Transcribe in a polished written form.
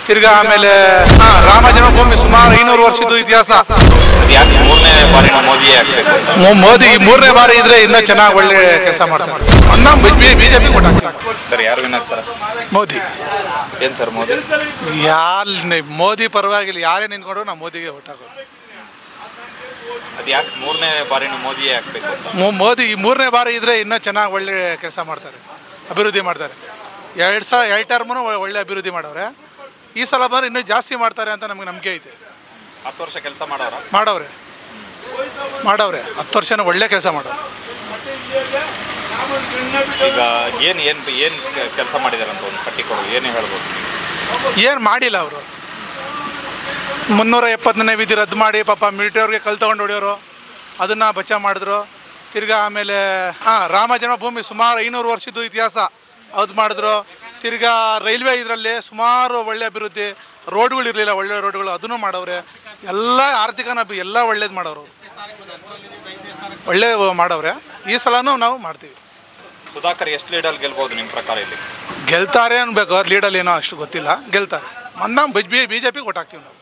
ತಿರ್ಗಾ ಆಮೇಲೆ ರಾಮ ಜನ್ಮಭೂಮಿ ಸುಮಾರು 500 ವರ್ಷದ ಇತಿಹಾಸ. ಮೂರನೇ ಬಾರಿ ಮೋದಿ ಆಗ್ಬೇಕು. ಮೋದಿ ಮೂರನೇ ಬಾರಿ ಇದ್ರೆ ಇನ್ನೂ ಚೆನ್ನಾಗಿ ಒಳ್ಳೆ ಕೆಲಸ ಮಾಡ್ತಾರೆ. ಬಿಜೆಪಿ ಕೊಟ್ಟಾಗ್ತೀವಿ ಸರ್. ಯಾರು ವಿನ್ ಆಗ್ತಾರೆ? ಮೋದಿ. ಏನ್ ಸರ್ ಮೋದಿ? ಮೋದಿ ಪರವಾಗಿಲ್ಲ, ಯಾರೇ ನಿಂತ್ಕೊಂಡ್ರು ನಾವು ಮೋದಿಗೆ ಓಟ್ ಹಾಕೋದು. ಅದು ಯಾಕೆ ಮೂರನೇ ಬಾರಿ ಮೋದಿಯೇ ಆಗ್ಬೇಕು? ಮೋದಿ ಮೂರನೇ ಬಾರಿ ಇದ್ರೆ ಇನ್ನೂ ಚೆನ್ನಾಗಿ ಒಳ್ಳೆ ಕೆಲಸ ಮಾಡ್ತಾರೆ, ಅಭಿವೃದ್ಧಿ ಮಾಡ್ತಾರೆ. 2 ಟರ್ಮು ಒಳ್ಳೆ ಅಭಿವೃದ್ಧಿ ಮಾಡವ್ರೆ. ಈ ಸಲ ಬಂದ್ರೆ ಇನ್ನೂ ಜಾಸ್ತಿ ಮಾಡ್ತಾರೆ ಅಂತ ನಮ್ಗೆ ನಂಬಿಕೆ ಐತೆ. 10 ವರ್ಷ ಕೆಲಸ ಮಾಡವ್ರೆ 10 ವರ್ಷನೂ ಒಳ್ಳೆ ಕೆಲಸ ಮಾಡೋರು. ಈಗ ಏನು ಕೆಲಸ ಮಾಡಿದಾರೆ ಅಂತ ಒಂದು ಪಟ್ಟಿ ಕೊಡು, ಏನು ಹೇಳ್ಬೋದು? ಏನು ಮಾಡಿಲ್ಲ ಅವರು. 370ನೇ ವಿಧಿ ರದ್ದು ಮಾಡಿ ಪಾಪ ಮಿಲಿಟರಿಯವ್ರಿಗೆ ಕಲ್ ತೊಗೊಂಡು ಹೊಡೆಯೋರು, ಅದನ್ನು ಬಚಾವ್ ಮಾಡಿದ್ರು. ತಿರ್ಗಾ ಆಮೇಲೆ ರಾಮ ಜನ್ಮಭೂಮಿ ಸುಮಾರು 500 ವರ್ಷದ ಇತಿಹಾಸ ಅದು ಮಾಡಿದ್ರು. ತಿರ್ಗಾ ರೈಲ್ವೆ ಇದರಲ್ಲಿ ಸುಮಾರು ಒಳ್ಳೆ ಅಭಿವೃದ್ಧಿ, ರೋಡ್ಗಳಿರಲಿಲ್ಲ, ಒಳ್ಳೆ ರೋಡ್ಗಳು ಅದನ್ನು ಮಾಡವ್ರೆ. ಎಲ್ಲ ಆರ್ಥಿಕನ ಎಲ್ಲ ಒಳ್ಳೇದು ಮಾಡವರು, ಒಳ್ಳೆ ಮಾಡವ್ರೆ. ಈ ಸಲನೂ ನಾವು ಮಾಡ್ತೀವಿ. ಸುಧಾಕರ್ ಎಷ್ಟು ಲೀಡಲ್ಲಿ ಗೆಲ್ಬೋದು ನಿಮ್ಮ ಪ್ರಕಾರ? ಇಲ್ಲಿ ಗೆಲ್ತಾರೆ ಅನ್ಬೇಕು, ಲೀಡಲ್ಲಿ ಏನೋ ಅಷ್ಟು ಗೊತ್ತಿಲ್ಲ, ಗೆಲ್ತಾರೆ. ನಮ್ಮ ಬಿಜೆಪಿ ಕೊಟ್ಟಾಗ್ತೀವಿ ನಾವು.